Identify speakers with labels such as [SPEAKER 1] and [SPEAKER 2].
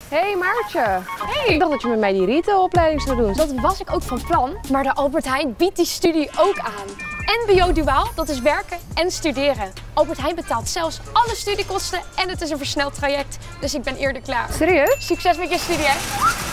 [SPEAKER 1] Hey Maartje.
[SPEAKER 2] Hey.
[SPEAKER 1] Ik dacht dat je met mij die retailopleiding zou doen.
[SPEAKER 2] Dat was ik ook van plan, maar de Albert Heijn biedt die studie ook aan. MBO-duaal, dat is werken en studeren. Albert Heijn betaalt zelfs alle studiekosten en het is een versneld traject. Dus ik ben eerder klaar.
[SPEAKER 1] Serieus?
[SPEAKER 2] Succes met je studie, hè?